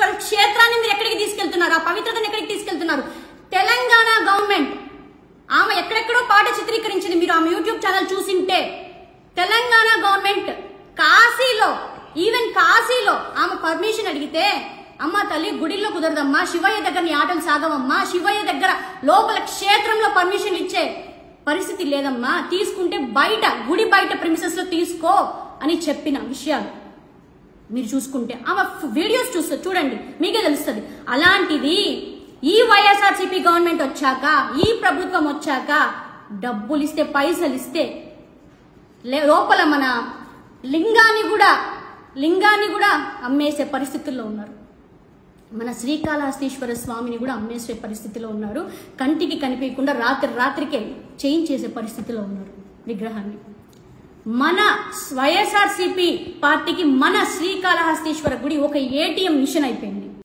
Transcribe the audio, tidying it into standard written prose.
శ్రీకాళహస్తీశ్వర క్షేత్రాన్ని మీరు ఎక్కడికి తీసుకెళ్తున్నారు? ఆ పవిత్రతను ఎక్కడికి తీసుకెళ్తున్నారు? తెలంగాణ గవర్నమెంట్ ఆమె ఎక్కడెక్కడో పాట చిత్రీకరించింది. మీరు ఆమె యూట్యూబ్ ఛానల్ చూసింటే తెలంగాణ గవర్నమెంట్ కాశీలో, ఈవెన్ కాశీలో ఆమె పర్మిషన్ అడిగితే, అమ్మ తల్లి గుడిలో కుదరదమ్మా, శివయ్య దగ్గర నీ ఆటలు సాగవమ్మా, శివయ్య దగ్గర లోపల క్షేత్రంలో పర్మిషన్ ఇచ్చే పరిస్థితి లేదమ్మా, తీసుకుంటే బయట గుడి బయట ప్రిమిసెస్ లో తీసుకో అని చెప్పిన విషయాలు మీరు చూసుకుంటే ఆమె వీడియోస్ చూడండి, మీకే తెలుస్తుంది. అలాంటిది ఈ వైఎస్ఆర్సీపీ గవర్నమెంట్ వచ్చాక, ఈ ప్రభుత్వం వచ్చాక డబ్బులు ఇస్తే, పైసలు ఇస్తే లోపల మన లింగాన్ని కూడా అమ్మేసే పరిస్థితుల్లో ఉన్నారు. మన శ్రీకాళహస్తీశ్వర స్వామిని కూడా అమ్మేసే పరిస్థితిలో ఉన్నారు. కంటికి కనిపించకుండా రాత్రికే చేంజ్ చేసే పరిస్థితిలో ఉన్నారు విగ్రహాన్ని. మన వైఎస్ఆర్సీపీ పార్టీకి మన శ్రీకాళహస్తీశ్వర గుడి ఒక ఏటీఎం మిషన్ అయిపోయింది.